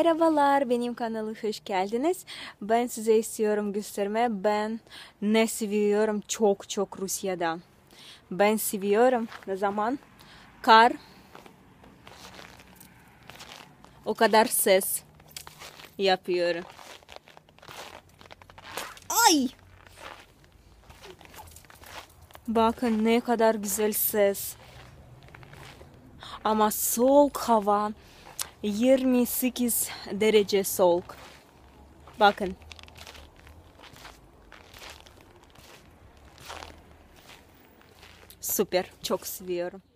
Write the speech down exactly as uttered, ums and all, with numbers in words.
Merhabalar, benim kanalıma hoş geldiniz. Ben size istiyorum göstermeye ben ne seviyorum çok çok Rusya'da. Ben seviyorum ne zaman kar o kadar ses yapıyor. Ay! Bakın ne kadar güzel ses. Ama soğuk hava yirmi sekiz derece soğuk. Bakın. Süper, çok seviyorum.